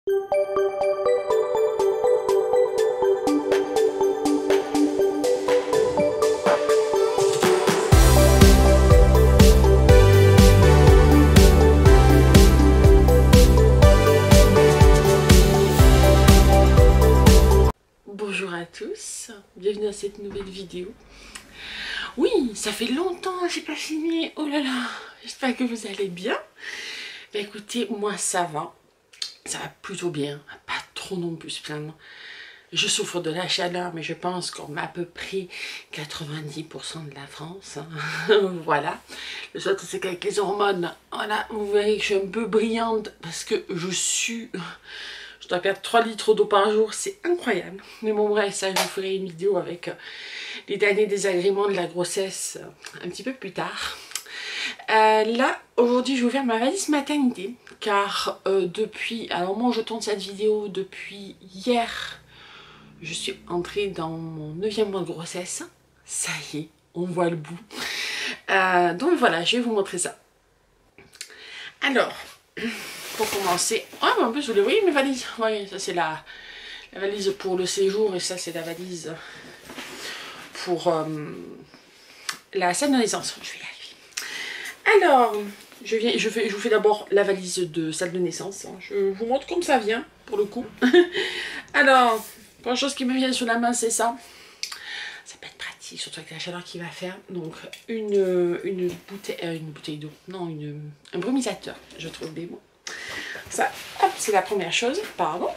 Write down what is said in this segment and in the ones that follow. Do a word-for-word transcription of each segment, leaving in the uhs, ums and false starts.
Bonjour à tous, bienvenue dans cette nouvelle vidéo. Oui, ça fait longtemps que j'ai pas filmé, oh là là, j'espère que vous allez bien. Bah écoutez, moi ça va, ça va plutôt bien, pas trop non plus se plaindre. Je souffre de la chaleur, mais je pense qu'on a à peu près quatre-vingt-dix pour cent de la France. Hein. Voilà. Le seul c'est qu'avec les hormones, voilà, vous verrez que je suis un peu brillante parce que je sue. Je dois perdre trois litres d'eau par jour, c'est incroyable. Mais bon bref, ça je vous ferai une vidéo avec les derniers désagréments de la grossesse un petit peu plus tard. Euh, là, aujourd'hui, je vais vous faire ma valise maternité. Car euh, depuis, alors moi je tourne cette vidéo depuis hier, je suis entrée dans mon neuvième mois de grossesse. Ça y est, on voit le bout. Euh, donc voilà, je vais vous montrer ça. Alors, pour commencer, ah mais en plus vous les voyez mes valises. Oui, ça c'est la, la valise pour le séjour et ça c'est la valise pour euh, la salle de naissance. Je vais y arriver. Alors, je, viens, je, fais, je vous fais d'abord la valise de salle de naissance. Je vous montre comme ça vient, pour le coup. Alors, première chose qui me vient sur la main, c'est ça. Ça peut être pratique, surtout avec la chaleur qu'il va faire. Donc, une, une bouteille, euh, une bouteille d'eau, non, une, un brumisateur, je trouve des mots. Ça, hop, c'est la première chose, pardon.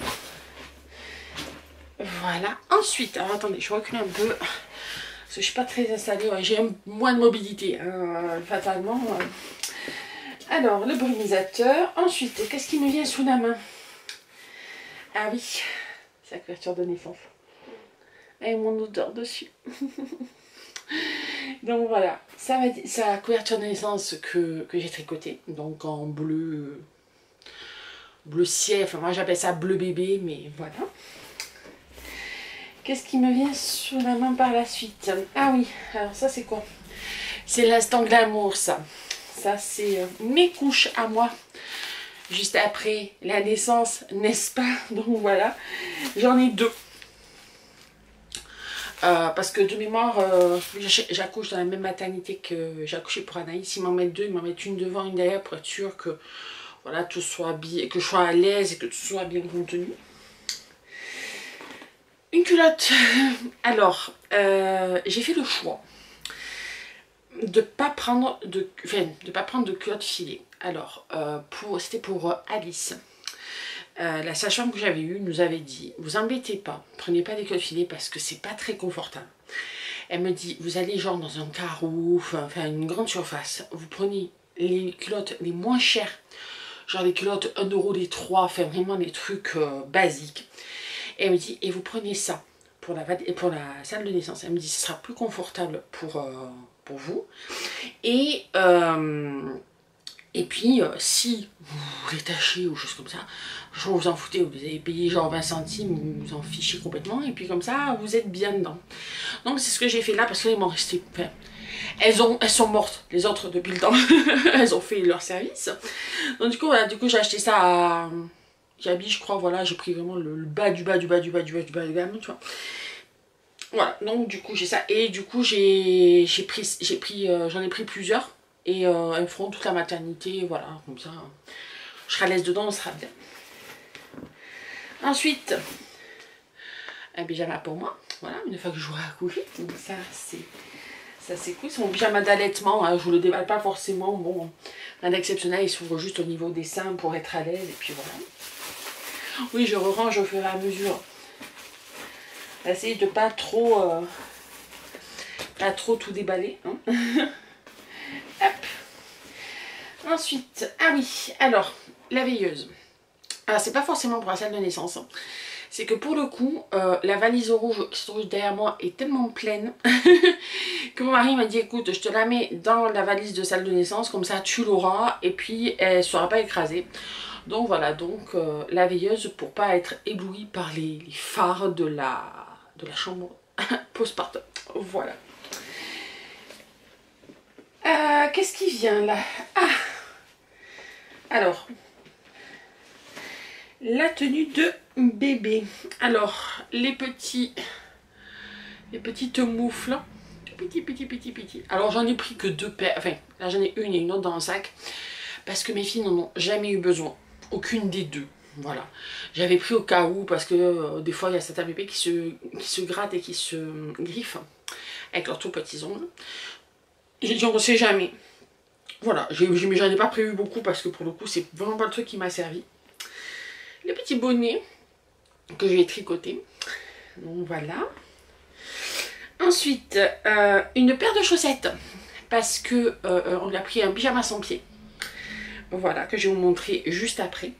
Voilà. Ensuite, alors attendez, je recule un peu. Parce que je suis pas très installée, ouais, j'ai moins de mobilité, hein, fatalement. Ouais. Alors, le brumisateur. Ensuite, qu'est-ce qui me vient sous la main? Ah oui, c'est la couverture de naissance. Avec mon odeur dessus. Donc voilà, ça va c'est la couverture de naissance que, que j'ai tricotée. Donc en bleu, bleu ciel, enfin moi j'appelle ça bleu bébé, mais voilà. Qu'est-ce qui me vient sur la main par la suite? Ah oui, alors ça c'est quoi? C'est l'instant glamour ça. Ça c'est euh, mes couches à moi. Juste après la naissance, n'est-ce pas? Donc voilà, j'en ai deux. Euh, parce que de mémoire, euh, j'accouche dans la même maternité que j'ai accouché pour Anaïs. Ils m'en mettent deux, ils m'en mettent une devant, une derrière pour être sûr que voilà, tout soit bien, que je sois à l'aise et que tout soit bien contenu. Une culotte. Alors, euh, j'ai fait le choix de pas prendre de, enfin, de pas prendre de culotte filée. Alors, euh, pour, c'était pour Alice. Euh, la sage-femme que j'avais eue nous avait dit, vous embêtez pas, prenez pas des culottes filées parce que c'est pas très confortable. Elle me dit, vous allez genre dans un carreau, enfin, enfin une grande surface, vous prenez les culottes les moins chères, genre les culottes un euro les trois, enfin vraiment des trucs euh, basiques. Et elle me dit, et vous prenez ça pour la, pour la salle de naissance. Elle me dit, ce sera plus confortable pour, euh, pour vous. Et... Euh, Et puis, euh, si vous les tachez ou choses comme ça, franchement, vous en foutez, vous avez payé genre vingt centimes, vous vous en fichez complètement, et puis comme ça, vous êtes bien dedans. Donc, c'est ce que j'ai fait là, parce qu'elles m'ont resté... Enfin, elles, ont, elles sont mortes, les autres, depuis le temps. Elles ont fait leur service. Donc, du coup, voilà, du coup, j'ai acheté ça à... Gabi, je crois, voilà, j'ai pris vraiment le, le bas du bas du bas du bas du bas du bas du gamme, tu vois. Voilà, donc, du coup, j'ai ça. Et du coup, j'ai pris, j'ai pris, euh, j'en ai pris plusieurs. Et euh, elles feront toute la maternité, voilà, comme ça, je serai à l'aise dedans, on sera bien. Ensuite, un pyjama pour moi, voilà, une fois que j'aurai accouché, donc ça c'est ça c'est cool, c'est mon pyjama d'allaitement, hein, je vous le déballe pas forcément, bon, rien d'exceptionnel, il s'ouvre juste au niveau des seins pour être à l'aise, et puis voilà. Oui, je re-range au fur et à mesure. Essayez de pas trop, euh, pas trop tout déballer, hein. Hop. Ensuite, ah oui, alors, la veilleuse. Alors, c'est pas forcément pour la salle de naissance. Hein. C'est que pour le coup, euh, la valise rouge qui se trouve derrière moi est tellement pleine que mon mari m'a dit, écoute, je te la mets dans la valise de salle de naissance, comme ça tu l'auras, et puis elle ne sera pas écrasée. Donc voilà, donc euh, la veilleuse pour pas être éblouie par les, les phares de la, de la chambre postpartum. Voilà. Euh, Qu'est-ce qui vient là? Ah! Alors, la tenue de bébé. Alors, les petits, les petites moufles, petit, petit, petit, petit. Alors, j'en ai pris que deux paires, enfin, là j'en ai une et une autre dans le sac, parce que mes filles n'en ont jamais eu besoin, aucune des deux. Voilà, j'avais pris au cas où, parce que euh, des fois il y a certains bébés qui se, qui se grattent et qui se griffent avec leurs tout petits ongles. J'ai dit on ne sait jamais. Voilà, j'en ai pas prévu beaucoup parce que pour le coup c'est vraiment pas le truc qui m'a servi. Les petits bonnets que je vais tricoter. Donc voilà. Ensuite, euh, une paire de chaussettes parce que euh, on a pris un pyjama sans pied. Voilà, que je vais vous montrer juste après.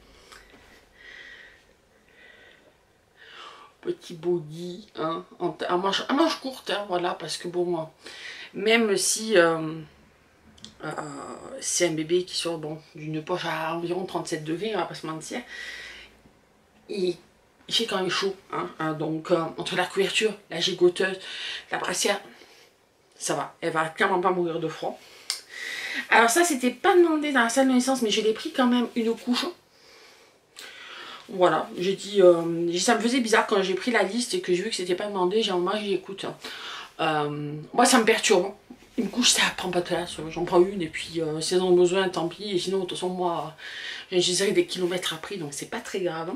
Petit body, hein, en, en, manche, en manche courte, hein, voilà, parce que bon, moi, même si euh, euh, c'est un bébé qui sort bon, d'une poche à environ trente-sept degrés, on va pas se mentir, il, il fait quand même chaud, hein, hein, donc euh, entre la couverture, la gigoteuse, la brassière, ça va, elle va clairement pas mourir de froid. Alors ça, c'était pas demandé dans la salle de naissance, mais je l'ai pris quand même une couche. Voilà, j'ai dit, euh, ça me faisait bizarre quand j'ai pris la liste et que j'ai vu que c'était pas demandé, j'ai envie, j'ai dit écoute, euh, moi ça me perturbe, une couche ça prend pas de place, j'en prends une et puis euh, si elles ont besoin tant pis, et sinon de toute façon moi j'ai des kilomètres après donc c'est pas très grave.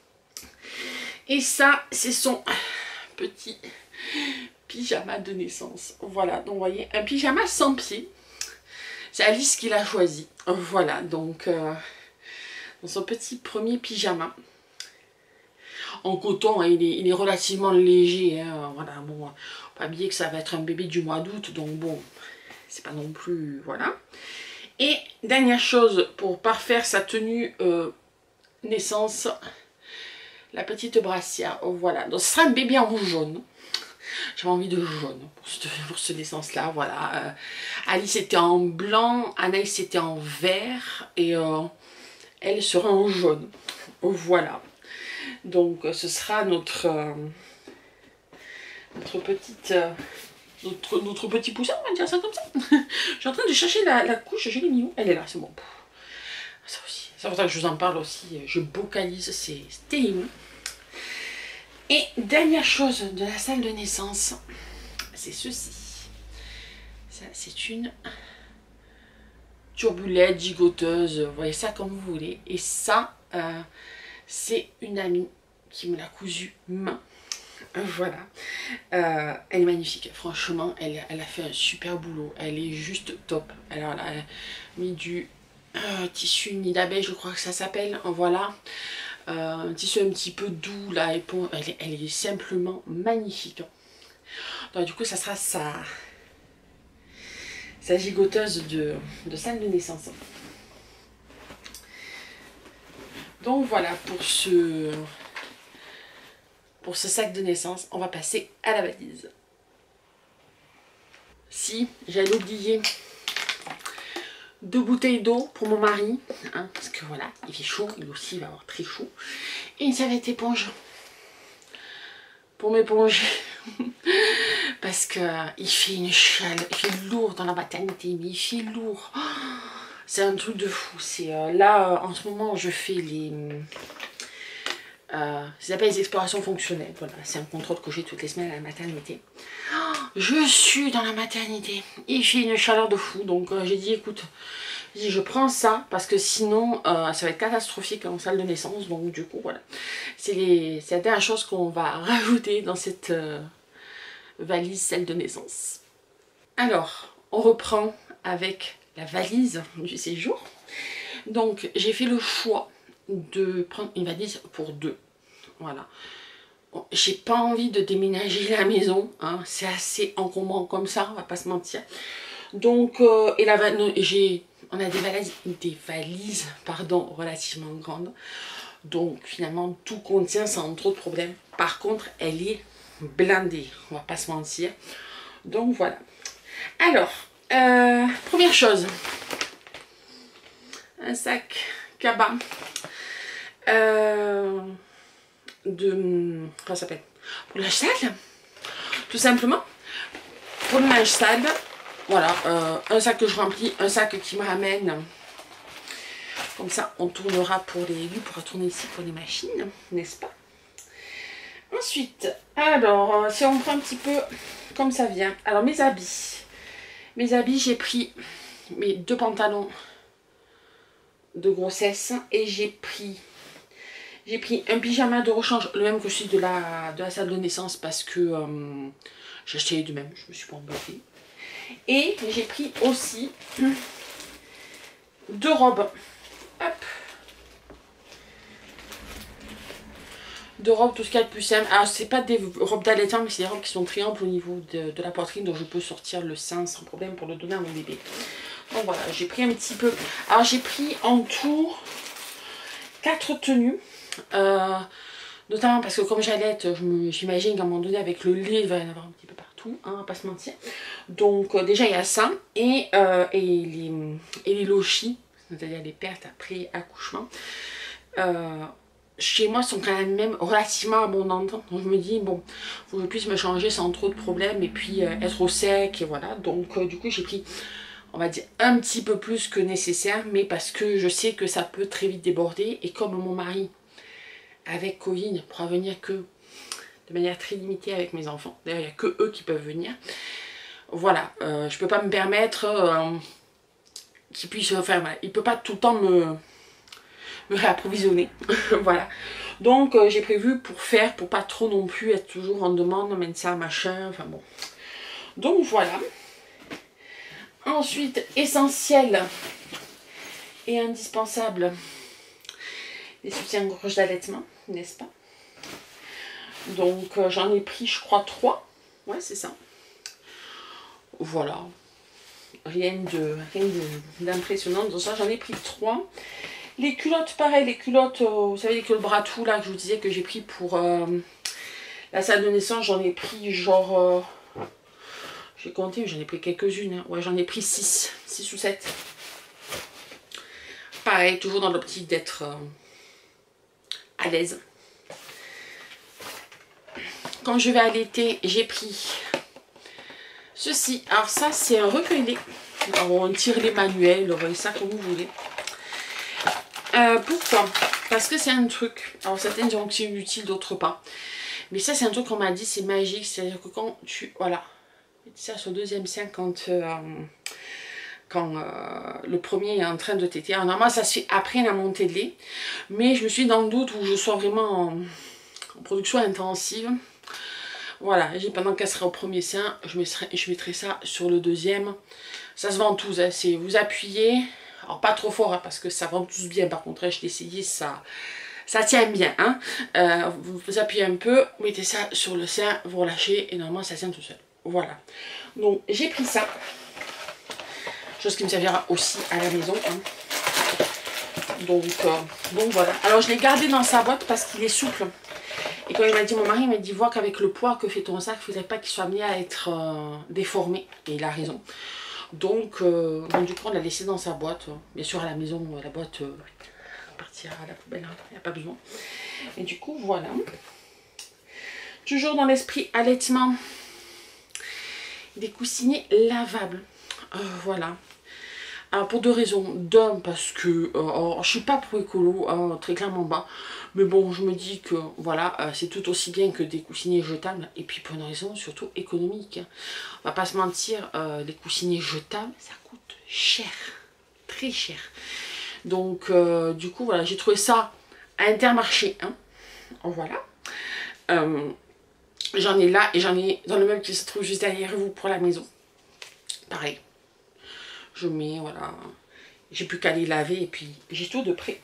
Et ça c'est son petit pyjama de naissance, voilà, donc vous voyez, un pyjama sans pied, c'est Alice qui l'a choisi, voilà, donc... Euh, dans son petit premier pyjama en coton, hein, il, est, il est relativement léger, hein, voilà, bon, pas oublier que ça va être un bébé du mois d'août, donc bon, c'est pas non plus, voilà. Et dernière chose, pour parfaire sa tenue euh, naissance, la petite brassière, voilà, donc ce sera un bébé en jaune. J'avais envie de jaune pour ce, pour ce naissance là, voilà. euh, Alice était en blanc, Anaïs était en vert, et... Euh, elle sera en jaune, voilà, donc ce sera notre euh, notre petite euh, notre, notre petit poussin, on va dire ça comme ça. Je suis en train de chercher la, la couche, je l'ai mis où? Elle est là, c'est bon. Ça aussi, c'est pour ça que je vous en parle aussi, je vocalise, c'est terrible. Et dernière chose de la salle de naissance, c'est ceci. Ça, c'est une turbulette, gigoteuse, vous voyez ça comme vous voulez. Et ça, euh, c'est une amie qui me l'a cousu main. Voilà. Euh, elle est magnifique. Franchement, elle, elle a fait un super boulot. Elle est juste top. Alors, elle a mis du euh, tissu nid d'abeille, je crois que ça s'appelle. Voilà. Euh, un tissu un petit peu doux, là. Et pour, elle, est, elle est simplement magnifique. Donc, du coup, ça sera sa... sa gigoteuse de, de salle de naissance. Donc voilà pour ce, pour ce sac de naissance. On va passer à la valise. Si, j'allais oublier deux bouteilles d'eau pour mon mari. Hein, parce que voilà, il fait chaud. Il aussi il va avoir très chaud. Et une serviette éponge. Pour m'éponger. Parce que euh, il fait une chaleur, il fait lourd dans la maternité, mais il fait lourd. Oh, c'est un truc de fou. C'est euh, là euh, en ce moment je fais les, euh, ça s'appelle les explorations fonctionnelles. Voilà, c'est un contrôle que j'ai toutes les semaines à la maternité. Oh, je suis dans la maternité. Il fait une chaleur de fou, donc euh, j'ai dit écoute, je prends ça parce que sinon euh, ça va être catastrophique en salle de naissance. Donc du coup voilà, c'est la dernière chose qu'on va rajouter dans cette euh, valise salle de naissance. Alors, on reprend avec la valise du séjour. Donc, j'ai fait le choix de prendre une valise pour deux. Voilà. Bon, j'ai pas envie de déménager la maison. Hein. C'est assez encombrant comme ça, on va pas se mentir. Donc, euh, et la j'ai, on a des valises, des valises, pardon, relativement grandes. Donc, finalement, tout contient sans trop de problèmes. Par contre, elle est blindé, on va pas se mentir. Donc voilà. Alors, euh, première chose, un sac cabas euh, de, comment ça s'appelle, pour le linge sale, tout simplement. Pour le linge sale, voilà, euh, un sac que je remplis, un sac qui me ramène Comme ça, on tournera pour les... Lui pourra tourner ici pour les machines, n'est-ce pas? Ensuite, alors, si on prend un petit peu comme ça vient. Alors, mes habits. Mes habits, j'ai pris mes deux pantalons de grossesse et j'ai pris... J'ai pris un pyjama de rechange, le même que celui de la, de la salle de naissance parce que euh, j'ai acheté du même, je me suis pas embêtée. Et j'ai pris aussi deux robes. Hop. Deux robes, tout ce qu'il y a de plus simple. Alors, c'est pas des robes d'allaitement, mais c'est des robes qui sont très amples au niveau de, de la poitrine, donc je peux sortir le sein sans problème pour le donner à mon bébé. Donc voilà, j'ai pris un petit peu. Alors, j'ai pris en tout quatre tenues. Euh, notamment parce que comme j'allaite, j'imagine qu'à un moment donné avec le lait il va y en avoir un petit peu partout, hein, on va pas se mentir. Donc euh, déjà il y a ça et, euh, et, les, et les lochis, c'est-à-dire les pertes après accouchement, euh, chez moi sont quand même, même relativement abondantes. Donc je me dis bon, faut que je puisse me changer sans trop de problèmes et puis euh, être au sec et voilà. Donc euh, du coup j'ai pris, on va dire un petit peu plus que nécessaire, mais parce que je sais que ça peut très vite déborder et comme mon mari avec Covid ne pourra venir que de manière très limitée avec mes enfants. D'ailleurs, il n'y a que eux qui peuvent venir. Voilà, euh, je ne peux pas me permettre euh, qu'ils puissent faire... Voilà, il ne peut pas tout le temps me, me réapprovisionner. Voilà. Donc, euh, j'ai prévu pour faire, pour pas trop non plus être toujours en demande, mettre ça, machin, enfin bon. Donc, voilà. Ensuite, essentiel et indispensable, les soutiens-gorge d'allaitement, n'est-ce pas? Donc euh, j'en ai pris je crois trois. Ouais c'est ça. Voilà. Rien de rien d'impressionnant. Donc ça j'en ai pris trois. Les culottes pareil, les culottes, euh, vous savez les culottes bras tout là que je vous disais que j'ai pris pour euh, la salle de naissance, j'en ai pris genre... Euh, j'ai compté, j'en ai pris quelques-unes. Hein. Ouais j'en ai pris six. six ou sept. Pareil, toujours dans l'optique d'être euh, à l'aise. Quand je vais allaiter, j'ai pris ceci. Alors ça, c'est un recueil-lait. On tire les manuels, on voyez ça comme vous voulez. Euh, pourquoi? Parce que c'est un truc. Alors certaines diront que c'est utile, d'autres pas. Mais ça, c'est un truc qu'on m'a dit, c'est magique. C'est-à-dire que quand tu... Voilà. Ça sur le deuxième sein, quand... Euh, quand euh, le premier est en train de téter. Alors normalement, ça se fait après la montée de lait. Mais je me suis dans le doute où je sois vraiment en, en production intensive. Voilà, j'ai pendant qu'elle sera au premier sein, je mettrai, je mettrai ça sur le deuxième. Ça se vend tous, hein, c'est vous appuyez, alors pas trop fort hein, parce que ça vend tous bien. Par contre, hein, je l'ai essayé, ça, ça tient bien. Hein. Euh, vous, vous appuyez un peu, vous mettez ça sur le sein, vous relâchez et normalement ça tient tout seul. Voilà, donc j'ai pris ça, chose qui me servira aussi à la maison. Hein. Donc, euh, donc voilà, alors je l'ai gardé dans sa boîte parce qu'il est souple. Et quand il m'a dit, mon mari m'a dit, vois qu'avec le poids que fait ton sac, il ne faudrait pas qu'il soit amené à être euh, déformé. Et il a raison. Donc, euh, donc, du coup, on l'a laissé dans sa boîte. Bien sûr, à la maison, la boîte euh, partira à la poubelle. Il hein, n'y a pas besoin. Et du coup, voilà. Toujours dans l'esprit allaitement. Des coussinets lavables. Euh, voilà. Alors, pour deux raisons. D'un, parce que euh, je ne suis pas pro écolo, hein, très clairement bas. Mais bon, je me dis que voilà, euh, c'est tout aussi bien que des coussinets jetables. Et puis pour une raison surtout économique. Hein. On va pas se mentir, euh, les coussinets jetables, ça coûte cher. Très cher. Donc euh, du coup, voilà, j'ai trouvé ça à Intermarché. Hein. Voilà. Euh, j'en ai là et j'en ai dans le meuble qui se trouve juste derrière vous pour la maison. Pareil. Je mets, voilà. J'ai plus qu'à les laver et puis j'ai tout de près.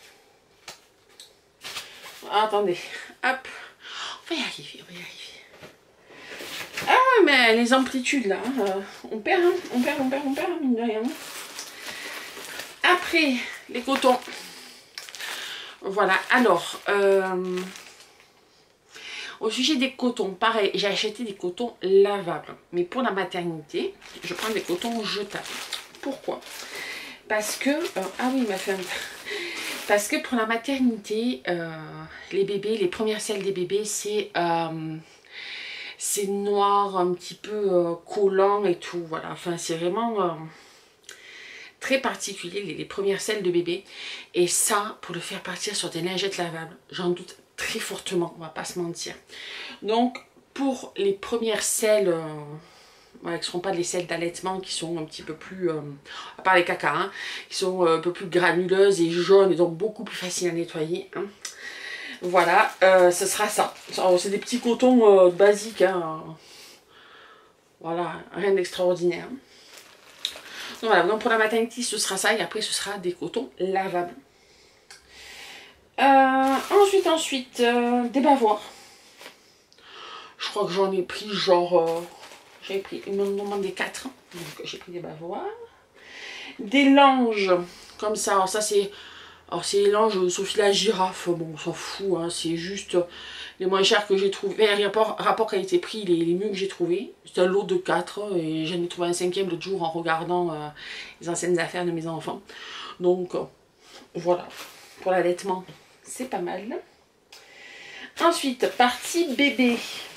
Attendez, hop, on va y arriver, on va y arriver. Ah mais les amplitudes là, euh, on perd, hein, on perd, on perd, on perd, mine de rien. Après, les cotons. Voilà, alors, euh, au sujet des cotons, pareil, j'ai acheté des cotons lavables. Mais pour la maternité, je prends des cotons jetables. Pourquoi? Parce que, euh, ah oui, il m'a fait un... Parce que pour la maternité, euh, les bébés, les premières selles des bébés, c'est euh, c'est noir, un petit peu euh, collant et tout. Voilà, enfin c'est vraiment euh, très particulier, les, les premières selles de bébé. Et ça, pour le faire partir sur des lingettes lavables, j'en doute très fortement, on va pas se mentir. Donc, pour les premières selles, euh, voilà, qui ne seront pas des selles d'allaitement, qui sont un petit peu plus, euh, à part les caca, hein, qui sont euh, un peu plus granuleuses et jaunes, et donc beaucoup plus faciles à nettoyer. Hein. Voilà, euh, ce sera ça. C'est des petits cotons euh, basiques, hein. Voilà, rien d'extraordinaire. Donc voilà, donc pour la maternité, ce sera ça, et après ce sera des cotons lavables. Euh, ensuite, ensuite, euh, des bavoirs. Je crois que j'en ai pris genre, euh, j'ai pris, ils m'ont demandé quatre, donc j'ai pris des bavoirs. Des langes, comme ça, alors ça c'est, alors c'est les langes Sophie la girafe, bon on s'en fout, hein, c'est juste les moins chers que j'ai trouvé, rapport, rapport qualité-prix, les, les mieux que j'ai trouvé. C'est un lot de quatre, et j'en ai trouvé un cinquième l'autre jour en regardant euh, les anciennes affaires de mes enfants. Donc, euh, voilà, pour l'allaitement, c'est pas mal. Ensuite, partie bébé.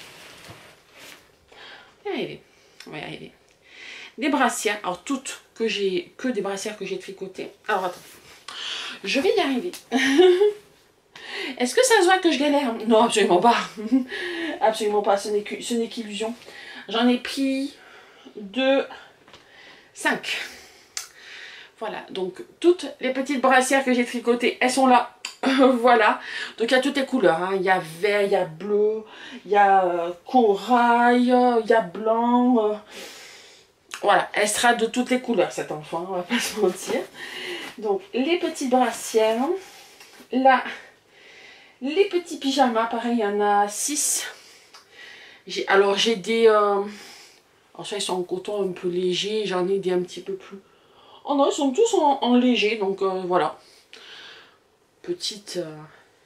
On va y arriver, on va y arriver. Des brassières, alors toutes que j'ai, que des brassières que j'ai tricotées. Alors attends, je vais y arriver. Est-ce que ça se voit que je galère? Non, absolument pas. Absolument pas, ce n'est qu'illusion. J'en ai pris deux, cinq. Voilà, donc toutes les petites brassières que j'ai tricotées, elles sont là. Voilà, donc il y a toutes les couleurs, hein. Il y a vert, il y a bleu, il y a euh, corail, il y a blanc. Euh. Voilà, elle sera de toutes les couleurs cette enfant, on va pas se mentir. Donc les petites brassières, là, les petits pyjamas, pareil, il y en a six. Alors j'ai des, euh, alors ça ils sont en coton un peu léger, j'en ai des un petit peu plus. Oh non, ils sont tous en, en léger, donc euh, voilà. Petite, euh,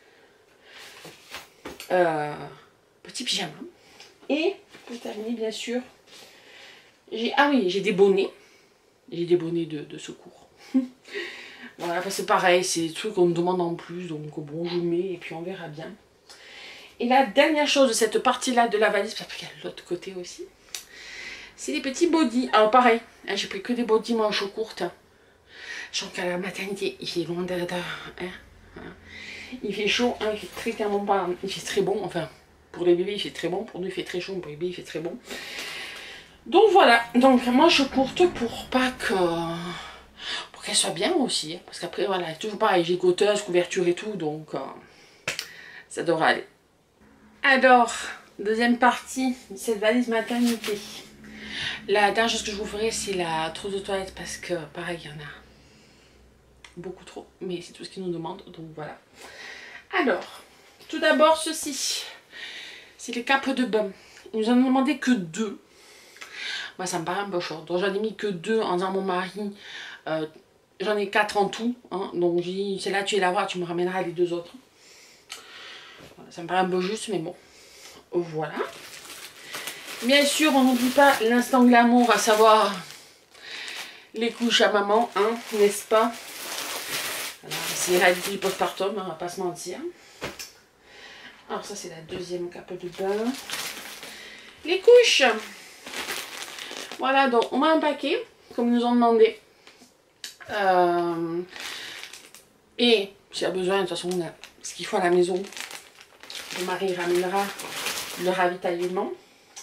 euh, petit pyjama. Et pour terminer, bien sûr, j'ai, ah oui, j'ai des bonnets. J'ai des bonnets de, de secours. Voilà, c'est pareil, c'est des trucs qu'on me demande en plus, donc bon, je mets et puis on verra bien. Et la dernière chose de cette partie-là de la valise, parce qu'il y a l'autre côté aussi, c'est les petits bodys. Alors pareil, hein, j'ai pris que des bodys manches courtes. Je sens qu'à la maternité, il fait loin d'être... Hein, hein. Il fait chaud, hein, il fait très clairement pas... Il fait très bon, enfin, pour les bébés, il fait très bon. Pour nous, il fait très chaud, pour les bébés, il fait très bon. Donc voilà, donc manches courtes pour pas que... Pour qu'elle soit bien aussi. Hein, parce qu'après, voilà, toujours pareil, j'ai goteuse, couverture et tout, donc... Euh, ça devrait aller. Alors, deuxième partie de cette valise maternité. La dernière chose que je vous ferai, c'est la trousse de toilette, parce que, pareil, il y en a beaucoup trop, mais c'est tout ce qu'ils nous demandent, donc voilà. Alors, tout d'abord, ceci, c'est les capes de bain. Ils nous en ont demandé que deux. Moi, ça me paraît un peu short, donc j'en ai mis que deux en disant à mon mari, euh, j'en ai quatre en tout, hein, donc j'ai dit, c'est là tu es la voir, tu me ramèneras les deux autres. Voilà, ça me paraît un peu juste, mais bon, voilà. Bien sûr, on n'oublie pas l'instant glamour, à savoir les couches à maman, hein, n'est-ce pas? C'est la réalité du postpartum, hein, on va pas se mentir. Alors ça, c'est la deuxième cape de bain. Les couches. Voilà, donc on a un paquet, comme ils nous ont demandé. Euh, et s'il y a besoin, de toute façon, on a ce qu'il faut à la maison. Mon mari ramènera le ravitaillement.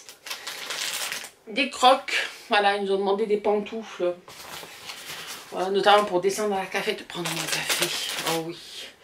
Des crocs. Voilà, ils nous ont demandé des pantoufles. Voilà, notamment pour descendre à la cafette, prendre mon café. Oh oui.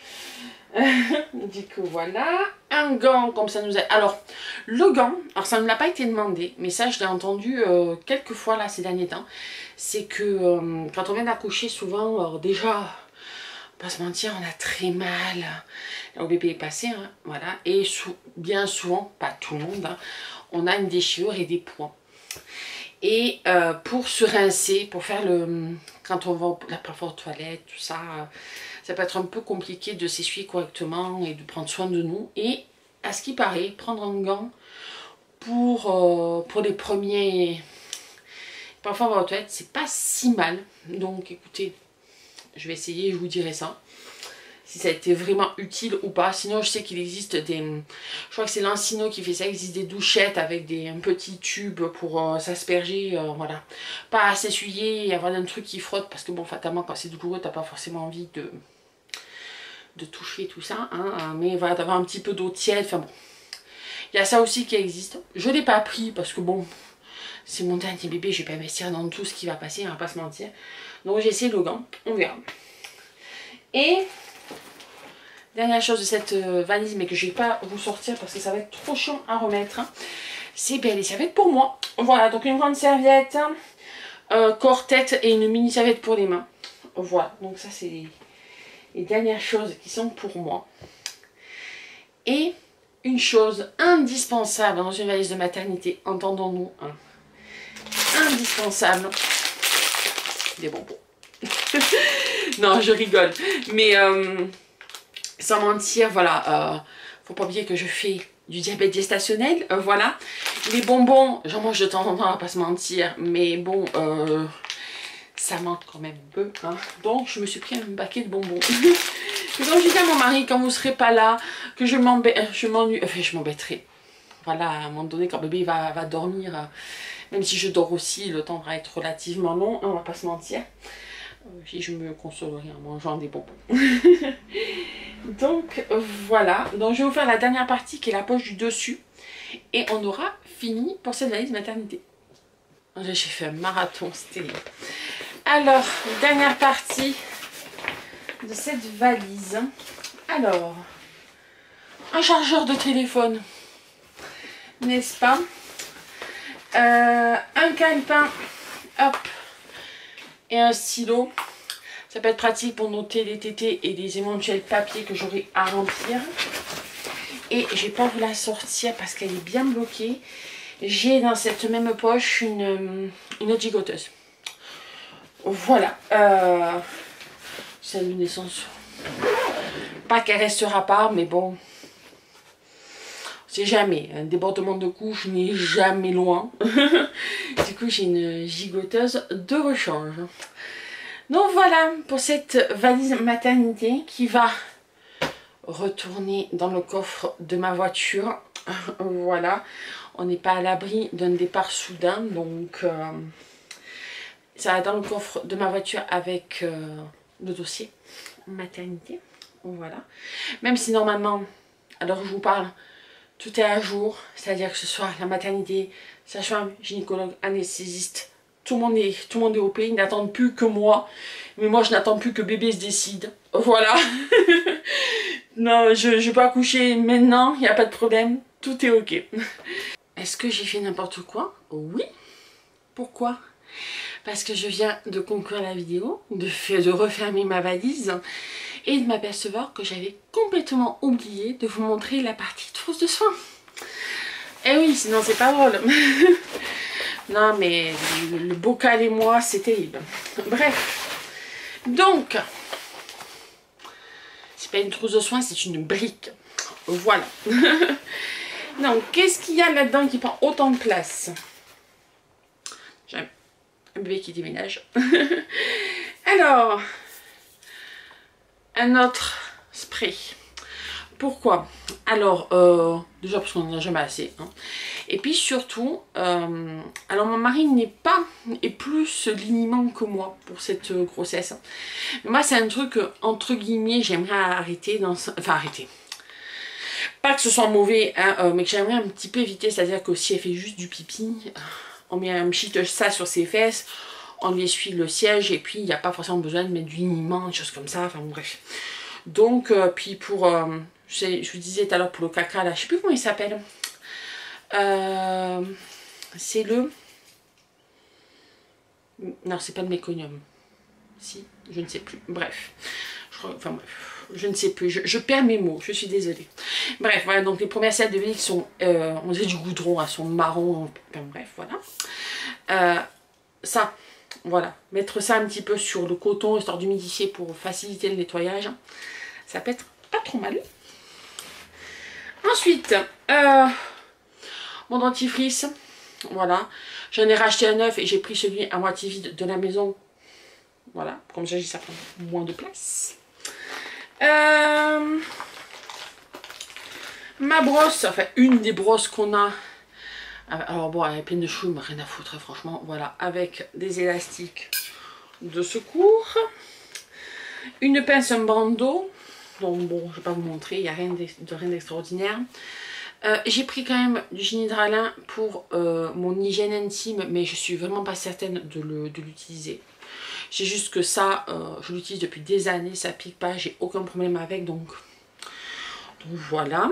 Du coup, voilà. Un gant, comme ça nous a... Alors, le gant, alors ça ne l'a pas été demandé, mais ça, je l'ai entendu euh, quelques fois là ces derniers temps. C'est que euh, quand on vient d'accoucher, souvent, alors déjà, pas se mentir, on a très mal. Là où bébé est passé, hein, voilà. Et sou bien souvent, pas tout le monde, hein, on a une déchirure et des points. Et euh, pour se rincer, pour faire le... Quand on va la parfois aux toilettes, tout ça, euh, ça peut être un peu compliqué de s'essuyer correctement et de prendre soin de nous. Et à ce qui paraît, prendre un gant pour, euh, pour les premiers... Parfois on va aux toilettes, c'est pas si mal. Donc écoutez, je vais essayer, je vous dirai ça. si ça a été vraiment utile ou pas. Sinon, je sais qu'il existe des... Je crois que c'est Lancino qui fait ça. Il existe des douchettes avec des un petits tubes pour euh, s'asperger. Euh, voilà. Pas à s'essuyer et avoir un truc qui frotte. Parce que bon, fatalement, quand c'est douloureux, t'as pas forcément envie de, de toucher tout ça. Hein, mais voilà, d'avoir un petit peu d'eau tiède. Enfin bon. Il y a ça aussi qui existe. Je l'ai pas pris parce que bon... C'est mon dernier bébé, je vais pas investir dans tout ce qui va passer, on va pas se mentir. Donc j'ai essayé le gant, on verra. Et dernière chose de cette valise, mais que je vais pas vous sortir parce que ça va être trop chiant à remettre, c'est ben, les serviettes pour moi. Voilà, donc une grande serviette, euh, corps-tête et une mini serviette pour les mains. Voilà, donc ça c'est les, les dernières choses qui sont pour moi. Et une chose indispensable dans une valise de maternité, entendons-nous, hein, indispensable, des bonbons. Non, je rigole, mais euh, sans mentir, voilà, euh, faut pas oublier que je fais du diabète gestationnel, euh, voilà. Les bonbons, j'en mange de temps en temps, on va pas se mentir, mais bon, euh, ça manque quand même peu, hein. Donc je me suis pris un paquet de bonbons. Et donc j'ai dit à mon mari, quand vous serez pas là, que je m'embête, je m'ennuie, enfin je m'embêterai. Voilà, à un moment donné, quand bébé va, va dormir, euh, même si je dors aussi, le temps va être relativement long, hein, on va pas se mentir. Et je me consolerai en mangeant des bonbons. Donc voilà, donc je vais vous faire la dernière partie qui est la poche du dessus. Et on aura fini pour cette valise maternité. J'ai fait un marathon, c'était... Alors, dernière partie de cette valise. Alors, un chargeur de téléphone, n'est-ce pas? euh, Un calepin, hop, et un stylo. Ça peut être pratique pour noter les tétés et les éventuels papiers que j'aurai à remplir. Et je vais pas vous la sortir parce qu'elle est bien bloquée. J'ai dans cette même poche une, une autre gigoteuse. Voilà. Euh, c'est une naissance. Pas qu'elle restera pas, mais bon. C'est jamais. Un débordement de couche n'est jamais loin. Du coup, j'ai une gigoteuse de rechange. Donc voilà pour cette valise maternité qui va retourner dans le coffre de ma voiture. Voilà. On n'est pas à l'abri d'un départ soudain. Donc euh, ça va dans le coffre de ma voiture avec euh, le dossier maternité. Voilà. Même si normalement, à l'heure où je vous parle, tout est à jour. C'est-à-dire que ce soit la maternité, sage-femme, gynécologue, anesthésiste, tout le monde est, tout le monde est au pays. Ils n'attendent plus que moi. Mais moi, je n'attends plus que bébé se décide. Voilà. Non, je ne vais pas accoucher maintenant. Il n'y a pas de problème. Tout est ok. Est-ce que j'ai fait n'importe quoi? Oui. Pourquoi? Parce que je viens de conclure la vidéo, de, de refermer ma valise et de m'apercevoir que j'avais complètement oublié de vous montrer la partie trousse de soins. Eh oui, sinon c'est pas drôle. Non mais le, le bocal et moi, c'est terrible. Bref. Donc, c'est pas une trousse de soins, c'est une brique. Voilà. Donc, qu'est-ce qu'il y a là-dedans qui prend autant de place? J'ai un bébé qui déménage. Alors, un autre spray. Pourquoi? Alors, euh, déjà parce qu'on n'en a jamais assez. Hein. Et puis surtout, euh, alors mon mari n'est pas, est plus liniment que moi pour cette grossesse. Mais moi, c'est un truc, entre guillemets, j'aimerais arrêter dans... Enfin, arrêter. Pas que ce soit mauvais, hein, euh, mais que j'aimerais un petit peu éviter. C'est-à-dire que si elle fait juste du pipi, on met un petit ça sur ses fesses, on lui essuie le siège et puis il n'y a pas forcément besoin de mettre du liniment, des choses comme ça. Enfin, bref. Donc, euh, puis pour... Euh, je, je vous disais tout à l'heure pour le caca, là, je sais plus comment il s'appelle. Euh, c'est le... Non, c'est pas le méconium. Si, je ne sais plus. Bref. Je, enfin bref, je ne sais plus. Je, je perds mes mots, je suis désolée. Bref, voilà, donc les premières selles de Vélix sont... Euh, on dirait du goudron, elles sont marron. Enfin bref, voilà. Euh, ça, voilà. Mettre ça un petit peu sur le coton, histoire d'humidifier pour faciliter le nettoyage. Ça peut être pas trop mal. Ensuite, euh, mon dentifrice, voilà. J'en ai racheté un neuf et j'ai pris celui à moitié vide de la maison. Voilà, comme ça, ça prend moins de place. Euh, ma brosse, enfin une des brosses qu'on a. Alors bon, elle est pleine de choux, mais rien à foutre, franchement. Voilà, avec des élastiques de secours. Une pince, un bandeau. Donc bon, je vais pas vous montrer, il n'y a rien de rien d'extraordinaire. Euh, j'ai pris quand même du Génidralin pour euh, mon hygiène intime, mais je suis vraiment pas certaine de l'utiliser. C'est juste que ça, euh, je l'utilise depuis des années, ça pique pas, j'ai aucun problème avec, donc, donc voilà.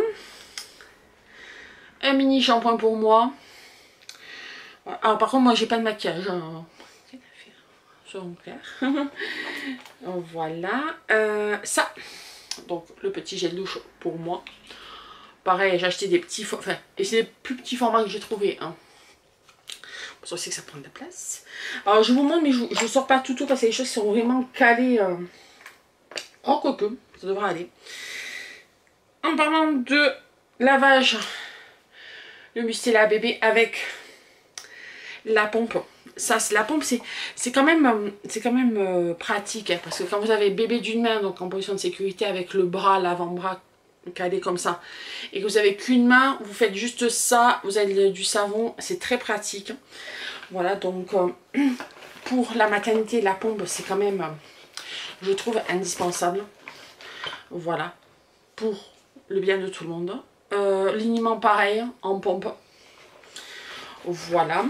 Un mini shampoing pour moi. Alors par contre, moi j'ai pas de maquillage. Hein. Soyons clairs. Voilà. Euh, ça, donc le petit gel douche pour moi. Pareil, j'ai acheté des petits, enfin, et c'est les plus petits formats que j'ai trouvé. Hein. Pour ça, que ça prend de la place. Alors, je vous montre, mais je ne sors pas tout tout parce que les choses sont vraiment calées. Euh... Oh, quoique, ça devrait aller. En parlant de lavage, le Mustela bébé avec la pompe. Ça, c'est la pompe, c'est quand même, c'est quand même euh, pratique. Hein, parce que quand vous avez bébé d'une main, donc en position de sécurité avec le bras, l'avant-bras calé comme ça, et que vous avez qu'une main, vous faites juste ça, vous avez du savon, c'est très pratique. Voilà, donc euh, pour la maternité, la pompe, c'est quand même, euh, je trouve, indispensable. Voilà, pour le bien de tout le monde. Euh, Liniment pareil, en pompe. Voilà.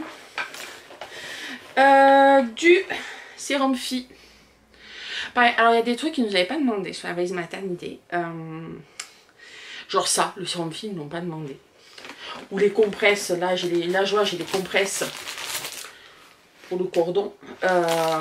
Euh, du sérum Phi. Pareil, alors il y a des trucs qu'ils ne nous avaient pas demandé sur la valise maternité. Euh, genre ça, le sérum Phi, ils ne l'ont pas demandé. Ou les compresses, là, j'ai les, la joie, j'ai les compresses pour le cordon. Euh,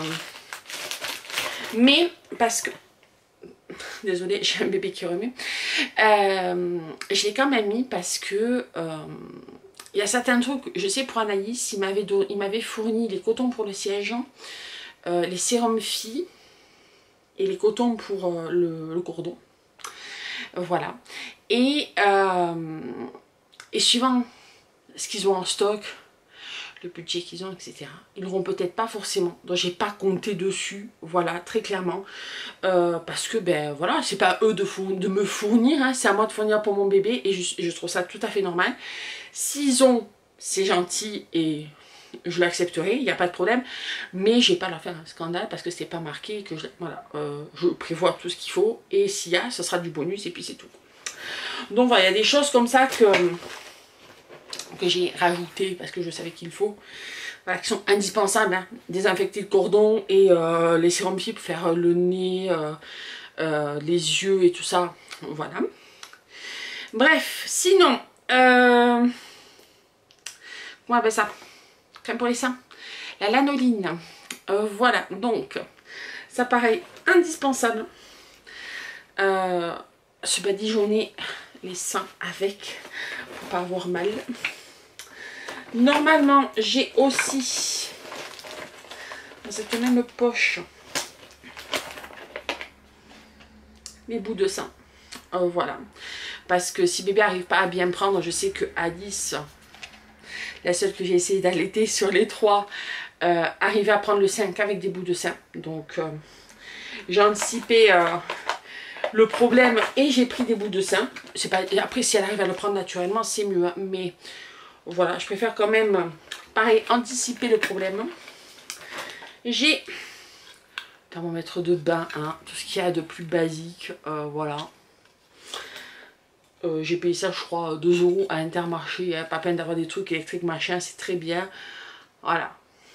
mais, parce que... Désolée, j'ai un bébé qui remet. Euh, je l'ai quand même mis parce que... Euh, il y a certains trucs, je sais pour Anaïs, il m'avait fourni les cotons pour le siège, euh, les sérums Phi et les cotons pour euh, le, le cordon. Voilà. Et, euh, et suivant ce qu'ils ont en stock, le budget qu'ils ont, et cetera. Ils n'auront peut-être pas forcément. Donc j'ai pas compté dessus, voilà, très clairement. Euh, parce que, ben voilà, c'est pas eux de, de me fournir, hein, c'est à moi de fournir pour mon bébé. Et je, je trouve ça tout à fait normal. S'ils ont, c'est gentil et je l'accepterai, il n'y a pas de problème. Mais j'ai pas à leur faire un scandale parce que c'est pas marqué. Que je, voilà, euh, je prévois tout ce qu'il faut. Et s'il y a, ce sera du bonus et puis c'est tout. Donc voilà, il y a des choses comme ça que... que j'ai rajouté parce que je savais qu'il faut, voilà, qui sont indispensables, hein. Désinfecter le cordon et euh, les sérums Phi pour faire le nez, euh, euh, les yeux et tout ça, voilà. Bref, sinon, euh, comment on appelle ça, crème pour les seins, la lanoline, euh, voilà, donc, ça pareil, indispensable, euh, se badigeonner les seins avec, pour pas avoir mal. Normalement, j'ai aussi dans cette même poche les bouts de sein. Euh, voilà. Parce que si bébé n'arrive pas à bien prendre, je sais que Alice, la seule que j'ai essayé d'allaiter sur les trois, euh, arrivait à prendre le sein qu'avec des bouts de sein. Donc, euh, j'ai anticipé euh, le problème et j'ai pris des bouts de sein. C'est pas... Après, si elle arrive à le prendre naturellement, c'est mieux. Hein, mais... Voilà, je préfère quand même, pareil, anticiper le problème. J'ai thermomètre de bain, hein, tout ce qu'il y a de plus basique, euh, voilà. Euh, J'ai payé ça, je crois, deux euros à Intermarché, hein, pas peine d'avoir des trucs électriques, machin, c'est très bien. Voilà.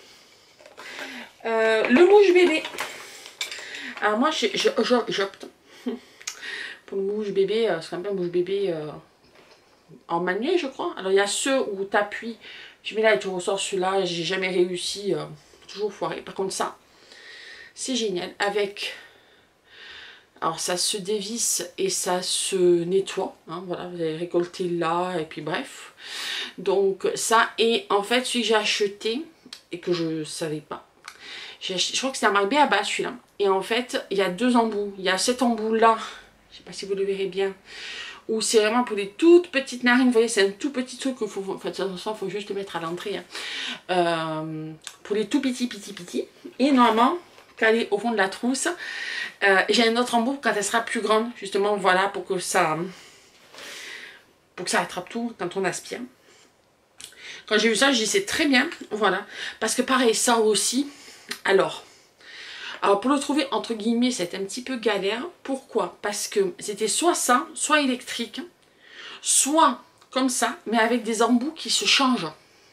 Euh, le mouche bébé. Alors moi, j'opte pour le mouche bébé, euh, c'est quand même un mouche bébé... Euh, en manuel, je crois. Alors il y a ceux où tu appuies, tu mets là et tu ressors celui-là, j'ai jamais réussi, euh, toujours foiré. Par contre ça, c'est génial, avec, alors ça se dévisse et ça se nettoie, hein, voilà, vous allez récolter là, et puis bref. Donc ça, et en fait celui que j'ai acheté, et que je savais pas, j'ai acheté, je crois que c'est un marque B à bas celui-là, et en fait il y a deux embouts, il y a cet embout là, je sais pas si vous le verrez bien, ou c'est vraiment pour des toutes petites narines, vous voyez, c'est un tout petit truc qu'il faut, en fait, il faut juste le mettre à l'entrée, hein. euh, pour les tout petits, petits, petits, et normalement, calé au fond de la trousse. Euh, j'ai un autre embout quand elle sera plus grande, justement, voilà, pour que ça, pour que ça attrape tout quand on aspire. Quand j'ai vu ça, je dis c'est très bien, voilà. Parce que pareil, ça aussi, alors, alors pour le trouver, entre guillemets, c'était un petit peu galère. Pourquoi? Parce que c'était soit ça, soit électrique, soit comme ça, mais avec des embouts qui se changent.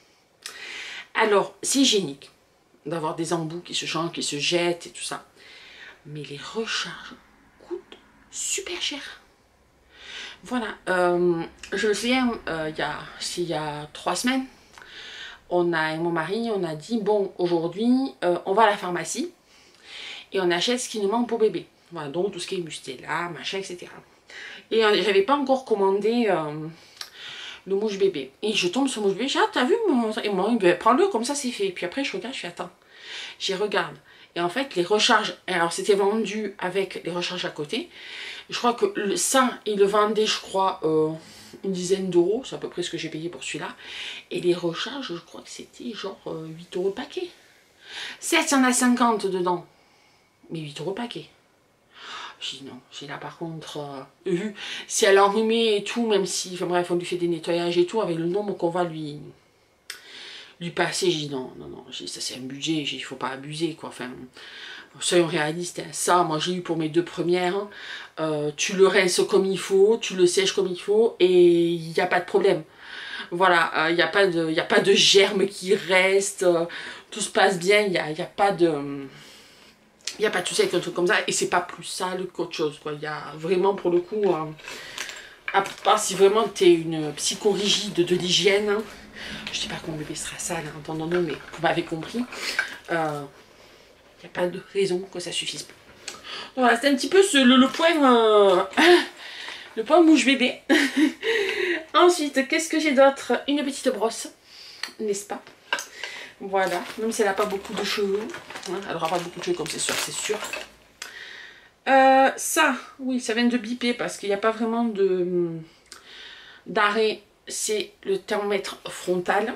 Alors, c'est hygiénique d'avoir des embouts qui se changent, qui se jettent et tout ça. Mais les recharges coûtent super cher. Voilà, euh, je me souviens, euh, il y a, il y a trois semaines, on a, avec mon mari, on a dit, bon, aujourd'hui, euh, on va à la pharmacie et on achète ce qui nous manque pour bébé. Voilà, donc tout ce qui est Mustela, machin, et cetera. Et euh, j'avais pas encore commandé euh, le mouche bébé. Et je tombe sur le mouche bébé, je dis, ah, t'as vu mon... Et moi, ben, prends-le, comme ça, c'est fait. Et puis après, je regarde, je fais, attends, j'y regarde. Et en fait, les recharges, alors c'était vendu avec les recharges à côté. Je crois que le, ça, ils le vendaient, je crois, euh, une dizaine d'euros. C'est à peu près ce que j'ai payé pour celui-là. Et les recharges, je crois que c'était genre euh, huit euros le paquet. Certes, il y en a cinquante dedans. Mais huit euros le paquet. J'ai dit non. J'ai là par contre, euh, vu si elle a enrhumé et tout, même si, enfin bref, on lui fait des nettoyages et tout, avec le nombre qu'on va lui... lui passer, j'ai dit non, non, non, ça c'est un budget, il faut pas abuser quoi, enfin, soyons réalistes, hein. Ça, moi j'ai eu pour mes deux premières, hein. euh, tu le rinces comme il faut, tu le sèches comme il faut, et il n'y a pas de problème, voilà, il euh, n'y a pas de, il y a pas de germes qui restent, euh, tout se passe bien, il n'y a, y a pas de... Il n'y a pas de souci avec un truc comme ça, et c'est pas plus sale qu'autre chose, quoi, il y a vraiment pour le coup, euh, à part si vraiment tu es une psychorigide de l'hygiène, hein. Je dis pas que mon bébé sera sale, hein, entendons-nous, mais vous m'avez compris. Il euh, n'y a pas de raison que ça suffise pas. Voilà, c'est un petit peu ce, le, le point euh, le point mouche bébé. Ensuite, qu'est-ce que j'ai d'autre? Une petite brosse, n'est-ce pas? Voilà, même si elle n'a pas beaucoup de cheveux. Hein, elle n'aura pas beaucoup de cheveux comme c'est sûr, c'est sûr. Euh, ça, oui, ça vient de biper parce qu'il n'y a pas vraiment de d'arrêt. C'est le thermomètre frontal.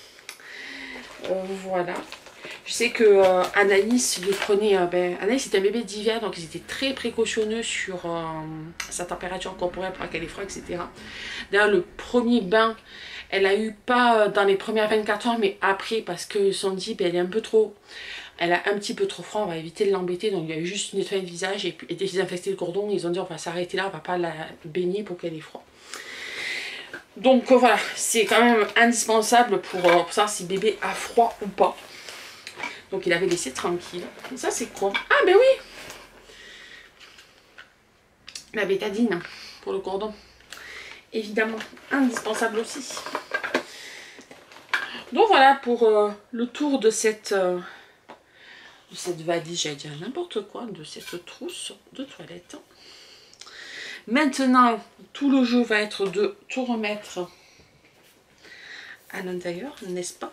Euh, voilà. Je sais que euh, Anaïs le prenait. Euh, ben, Anaïs était un bébé d'hiver, donc ils étaient très précautionneux sur euh, sa température corporelle pour qu'elle ait froid, et cetera. D'ailleurs, le premier bain, elle a eu pas dans les premières vingt-quatre heures, mais après, parce qu'ils se sont dit, ben, elle est un peu trop. Elle a un petit peu trop froid, on va éviter de l'embêter. Donc il y a eu juste nettoyer le visage et, puis, et désinfecter le cordon. Ils ont dit, on va s'arrêter là, on va pas la baigner pour qu'elle ait froid. Donc euh, voilà, c'est quand même indispensable pour, euh, pour savoir si bébé a froid ou pas. Donc il avait laissé tranquille. Et ça c'est quoi? Ah ben oui, la bétadine pour le cordon. Évidemment, indispensable aussi. Donc voilà pour euh, le tour de cette, euh, de cette valise, j'allais dire n'importe quoi, de cette trousse de toilette. Maintenant, tout le jeu va être de tout remettre à l'intérieur, n'est-ce pas?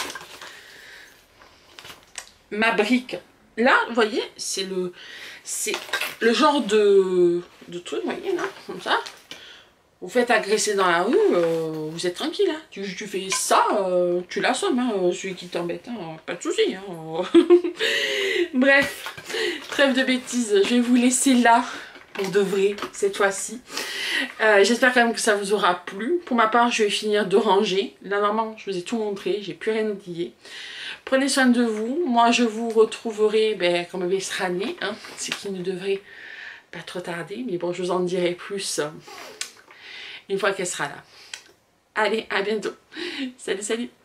Ma brique, là, vous voyez, c'est le, c'est le genre de, de truc, vous voyez, là, comme ça. Vous faites agresser dans la rue, euh, vous êtes tranquille, hein. tu, tu fais ça, euh, tu l'assommes, hein, celui qui t'embête, hein, pas de souci. Hein. Bref, trêve de bêtises, je vais vous laisser là. Pour de vrai, cette fois-ci. Euh, J'espère quand même que ça vous aura plu. Pour ma part, je vais finir de ranger. Là, normalement, je vous ai tout montré. J'ai plus rien oublié. Prenez soin de vous. Moi, je vous retrouverai ben, quand bébé sera né. Hein, ce qui ne devrait pas trop tarder. Mais bon, je vous en dirai plus euh, une fois qu'elle sera là. Allez, à bientôt. Salut, salut.